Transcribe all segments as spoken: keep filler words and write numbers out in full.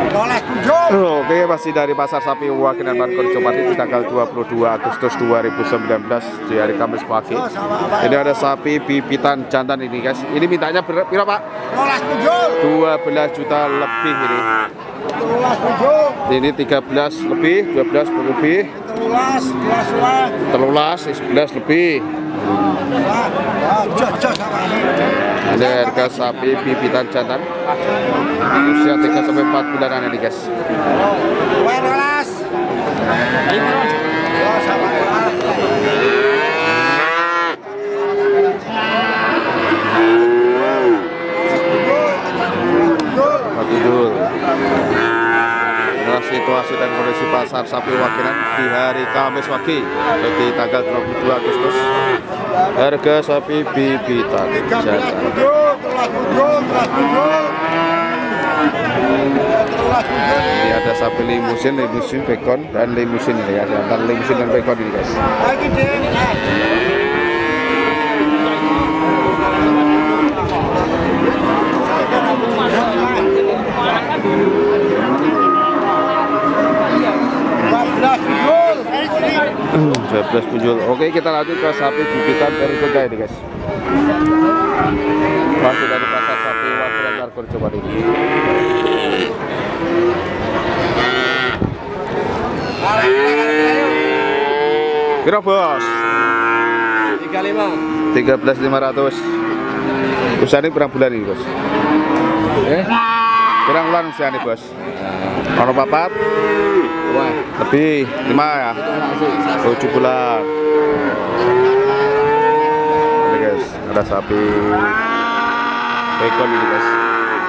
Oke, masih dari pasar sapi Wakinan Margonjo Pati di tanggal dua puluh dua Agustus dua ribu sembilan belas di hari Kamis pagi. Ini ada sapi bibitan jantan ini guys. Ini mintanya berapa Pak? dua belas juta lebih ini. Ini tiga belas lebih, dua belas lebih, telulas, sebelas lebih. Ada harga sapi bibitan jantan usia tiga sampai empat bulanan ini guys. Betul. Inilah situasi dan kondisi pasar sapi Wakinan di hari Kamis pagi, di tanggal dua puluh dua Agustus. Harga sapi bibitan jantan. Ini ada sapi limusin, limusin bekon dan limusin ini ya, jantan limusin dan bekon ini guys. dua belas punjul. Oke, kita lanjut ke sapi bibitan berikutnya ini guys. Masih dari pasar sapi Wakinan Margonjo Pati ini. Kira bos? tiga puluh lima. tiga belas lima ratus. Usaha ini berapa bulan ini bos? Eh? Berapa bulan usaha ini bos? Kalau papat? Lebih lima ya, tujuh bulan. Ini guys, ada sapi bekon ini guys.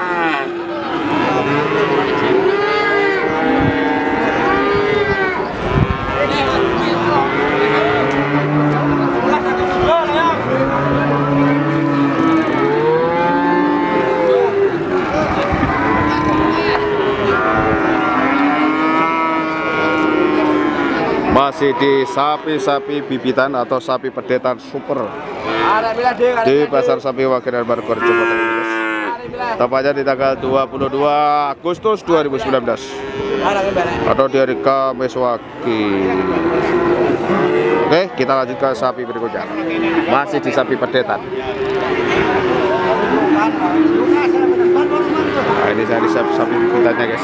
Masih di sapi-sapi bibitan atau sapi pedetan super di pasar sapi Wakinan Margonjo Pati. Tepatnya di tanggal dua puluh dua Agustus dua ribu sembilan belas atau di hari Kamis pagi. Oke, kita lanjut ke sapi berikutnya. Masih di sapi pedetan. Nah, ini dari sapi bibitannya guys.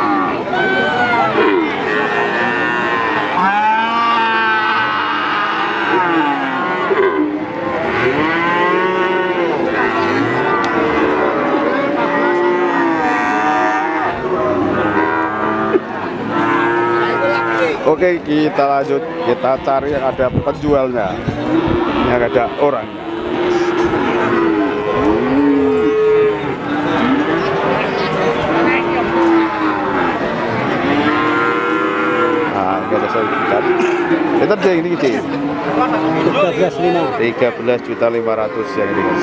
Oke, kita lanjut, kita cari yang ada penjualnya, yang ada orang. Nah, nggak ada saya lihat. Itu dia ini kecil. tiga belas juta lima ratus yang ini guys.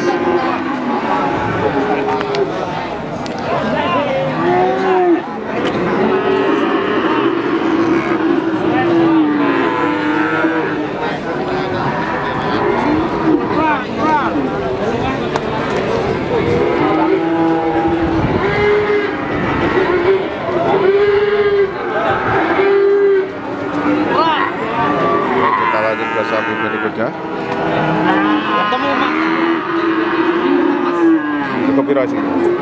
Sapi berikutnya. Ketemu Mak. Itu pirasi.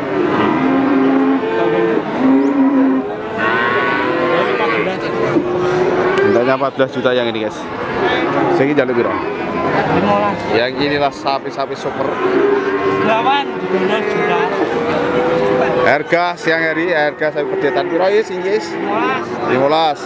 Mintanya empat belas juta yang ini guys. Segi jalan piro? lima belas. Yang inilah sapi-sapi super. delapan juta. Harga siang hari, harga sapi pedetan piro ya sing guys? lima belas.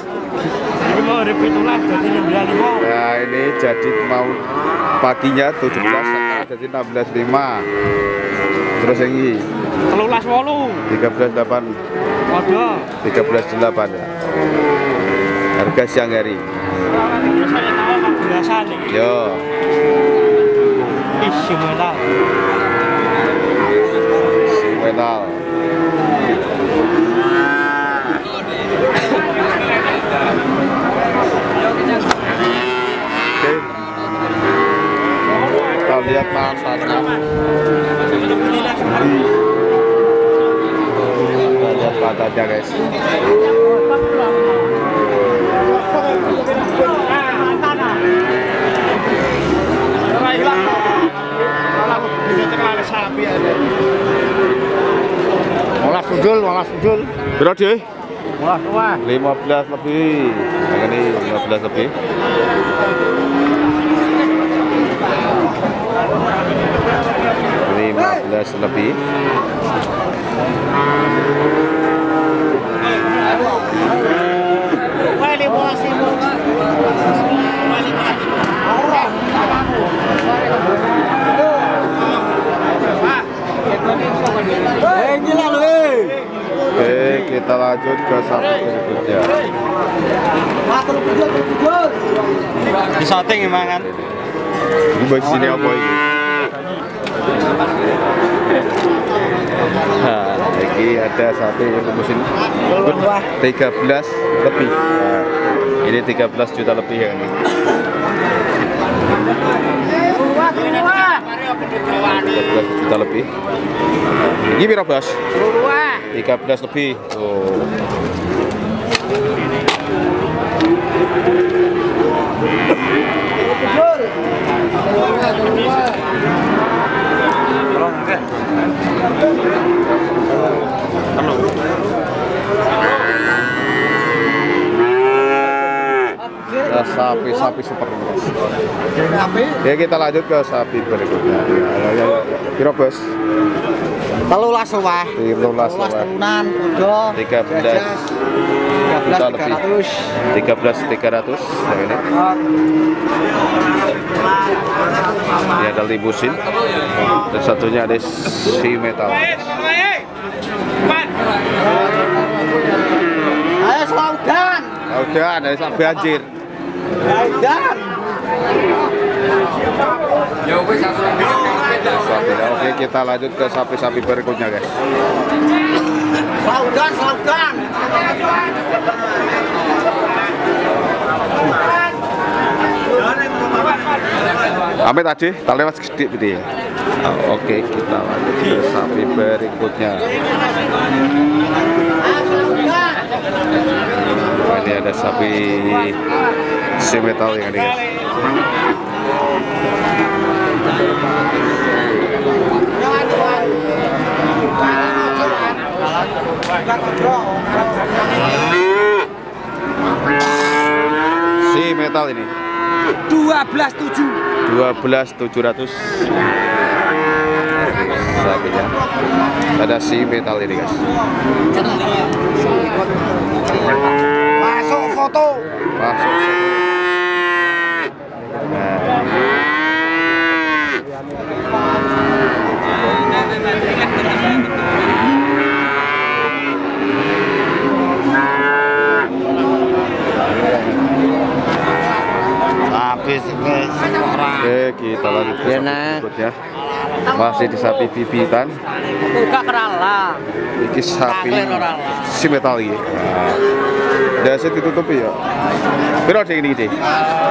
Nah, ini jadi mau paginya tujuh belas, jadi enam belas lima. Terus yang ini tiga belas delapan. tiga belas delapan ya. Harga siang hari. Yo. Isimenal. Isimenal. Kita lihat pasarnya. Kita lihat pasarnya guys. Molas pujul, molas pujul. Berapa deh? Molas tua. lima belas lebih. Yang ini lima belas lebih. lima belas lebih. Oke, kita lanjut ke sapi berikutnya. Di shooting emang kan. Ini bos sini apa ini? Nah, ini ada sapi yang musim tiga belas lebih. Nah, ini tiga belas juta lebih ya ini. tiga belas juta lebih. Ini berapa bos? tiga belas lebih. Oh. Nah, sapi-sapi seperti ini. Ya, kita lanjut ke sapi berikutnya. Ya, ya, ya. Piro bos? Telulas wah. Telulas telunan, udah. tiga belas juta lebih. tiga belas tiga ratus yang ini. Ini ada limusin. Dan satunya ada si metal. Ayo selaudan. Udah, ada sampai banjir. Selaudan. Sapi, oke, kita lanjut ke sapi-sapi berikutnya guys. Selaudan, selaudan. Ame tadi, tak lewat sedikit gitu ya. Oh, oke, kita lanjut ke sapi berikutnya. Oh, ini ada sapi si metal yang ini guys. Si metal ini dua belas tujuh. dua belas tujuh ratus. Sapinya ada si metal ini guys. Masuk foto. Masuk foto. Habis Oke, kita lanjut ke sapi berikutnya. Masih di sapi bibitan. Buka kerala. Ini sapi si metal ini. Dasar ditutupi ya. Berapa deh ini deh?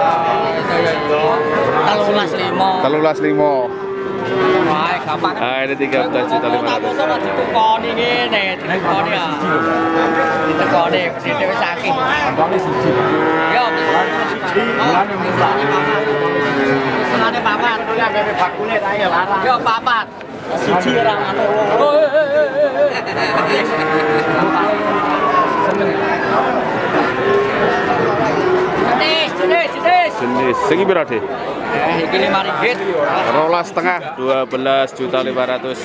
Telulas limo. Telulas limo. Wah, gampang. Ah, ini tiga belas juta lima ratus. Ditekoni ngene, ditekoni ya. Ditekoni, bedine wis akeh. Yo. Senane papat. Yo papat. Siji ora ngono. Jenis, jenis, jenis. Jenis, segi berapa deh? Eh, iki lima ringgit. Rolas setengah, dua belas juta lima ratus.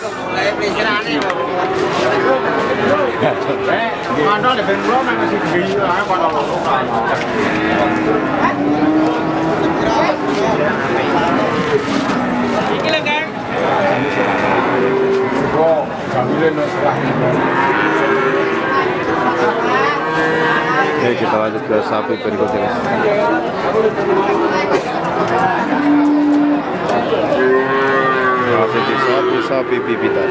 Iki lho, Kang. Oke, kita lanjut ke sapi berikutnya. Masih di sapi-sapi bibitan.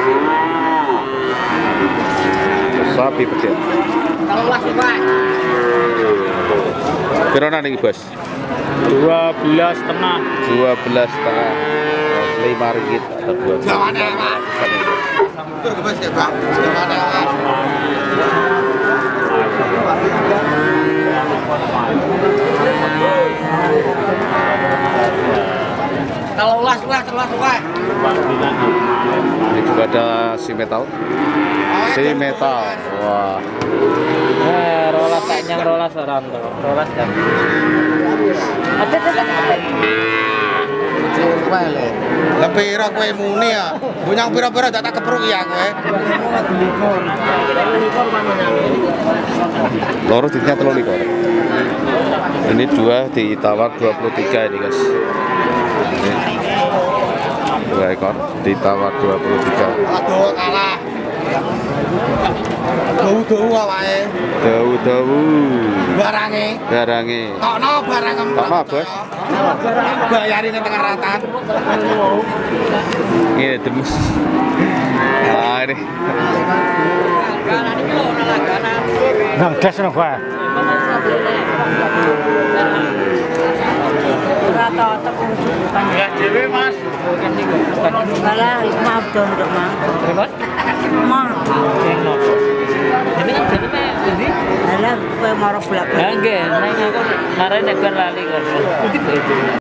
Sapi petir. Telulas Pak. Berapa nih bos? dua belas setengah. dua belas setengah. lima ringgit atau dua belas. Jawane, Pak. Betul, Bos, ya, Pak. Jawane, Pak. Luas, luas, luas, luas. Ini juga ada si metal. Si metal. Wah. Eh, rolas tak nyang rolas orang tuh. Rolas kan. Ada ada ada. Lah pira kowe muni ya? Bunyang pira-pira dak tak kepruk ya kowe. Loro ditnya telur likur. Ini dua ditawar dua puluh tiga ini guys. Ini. Dua ekor ditawar dua puluh tiga. Aduh kalah. Dawu-dawu awake. Dawu-dawu. Barange. Garange. Tokno barang kamu. Tokno, Bos. Bayarin ning tengah ratan. Ini demi. Nah, ini. Nang gas nang gua. Ya dewe Mas. Malah maaf dong dok ma. Ribet? Maaf. Ini kan jadi ini. Malah kue marah belakang. Enggak, nang aku marahin ekor lali kok.